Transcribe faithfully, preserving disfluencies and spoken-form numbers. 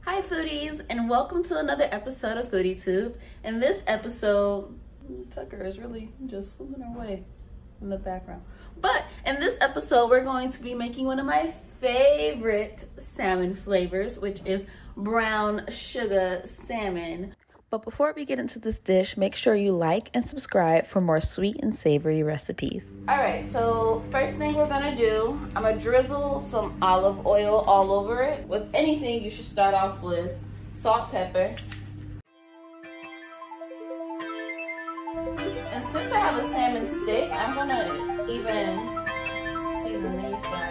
Hi foodies, and welcome to another episode of Foodie Tube. In this episode, Tucker is really just slipping away in the background. But in this episode, we're going to be making one of my favorite salmon flavors, which is brown sugar salmon. But before we get into this dish, make sure you like and subscribe for more sweet and savory recipes. All right, so first thing we're gonna do, I'm gonna drizzle some olive oil all over it. With anything, you should start off with salt, pepper. And since I have a salmon stick, I'm gonna even season these down.